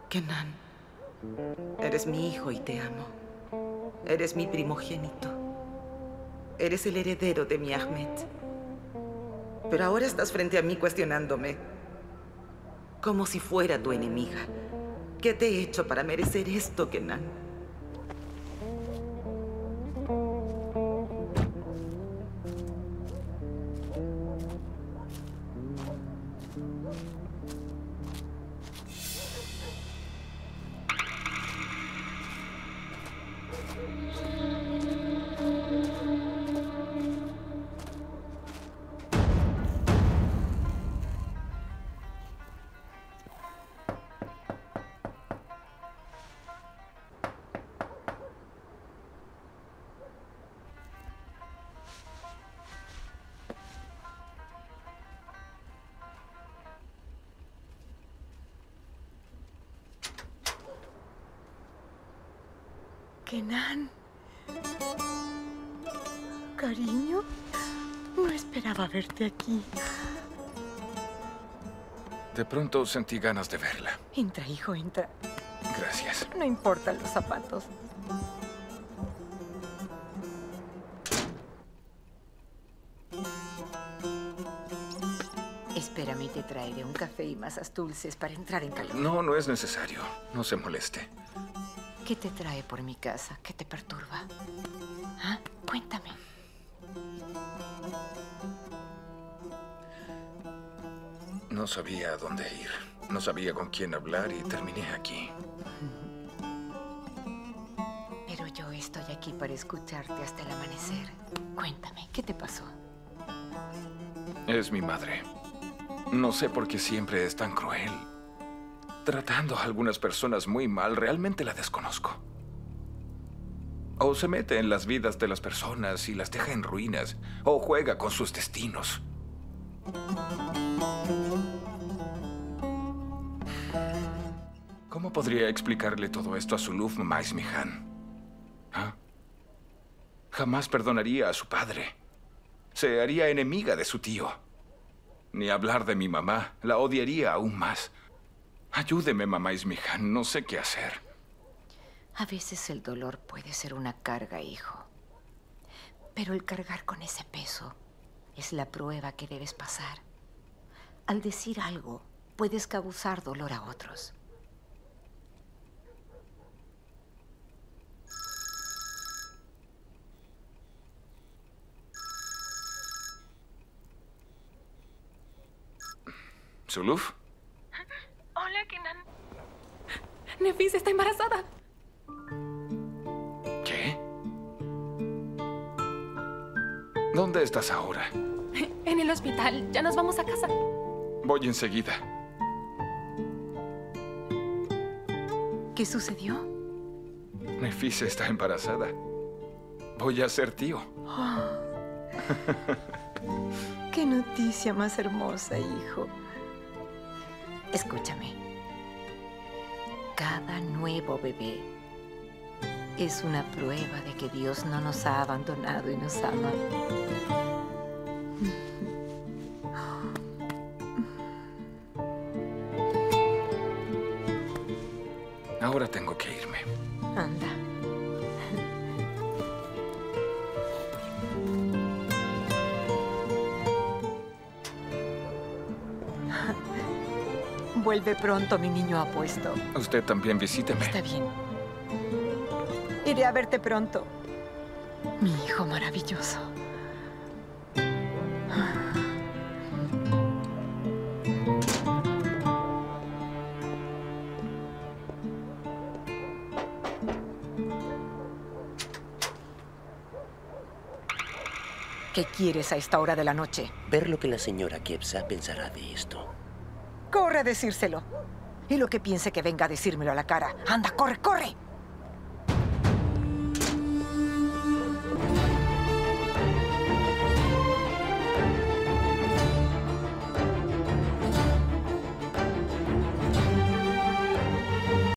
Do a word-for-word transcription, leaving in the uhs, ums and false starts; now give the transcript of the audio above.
Kenan, eres mi hijo y te amo. Eres mi primogénito. Eres el heredero de mi Ahmed. Pero ahora estás frente a mí cuestionándome, como si fuera tu enemiga. ¿Qué te he hecho para merecer esto, Kenan? Kenan. Cariño, no esperaba verte aquí. De pronto sentí ganas de verla. Entra, hijo, entra. Gracias. No importan los zapatos. Espérame y te traeré un café y masas dulces para entrar en calor. No, no es necesario. No se moleste. ¿Qué te trae por mi casa? ¿Qué te perturba? ¿Ah? Cuéntame. No sabía a dónde ir. No sabía con quién hablar y terminé aquí. Pero yo estoy aquí para escucharte hasta el amanecer. Cuéntame, ¿qué te pasó? Es mi madre. No sé por qué siempre es tan cruel. Tratando a algunas personas muy mal, realmente la desconozco. O se mete en las vidas de las personas y las deja en ruinas, o juega con sus destinos. ¿Cómo podría explicarle todo esto a Zuluf, mamá Ismihan? ¿Ah? Jamás perdonaría a su padre. Se haría enemiga de su tío. Ni hablar de mi mamá, la odiaría aún más. Ayúdeme, mamá Ismihan, no sé qué hacer. A veces el dolor puede ser una carga, hijo. Pero el cargar con ese peso es la prueba que debes pasar. Al decir algo, puedes causar dolor a otros. ¿Zuluf? Hola, Kenan. Nefis está embarazada. ¿Qué? ¿Dónde estás ahora? En el hospital. Ya nos vamos a casa. Voy enseguida. ¿Qué sucedió? Nefis está embarazada. Voy a ser tío. Oh. ¡Qué noticia más hermosa, hijo! Escúchame. Cada nuevo bebé es una prueba de que Dios no nos ha abandonado y nos ama. Ahora tengo que irme. Anda. Vuelve pronto, mi niño apuesto. Usted también visíteme. Está bien. Iré a verte pronto. Mi hijo maravilloso. ¿Qué quieres a esta hora de la noche? Ver lo que la señora Kebsa pensará de esto. Corre a decírselo. Y lo que piense que venga a decírmelo a la cara. Anda, corre, corre.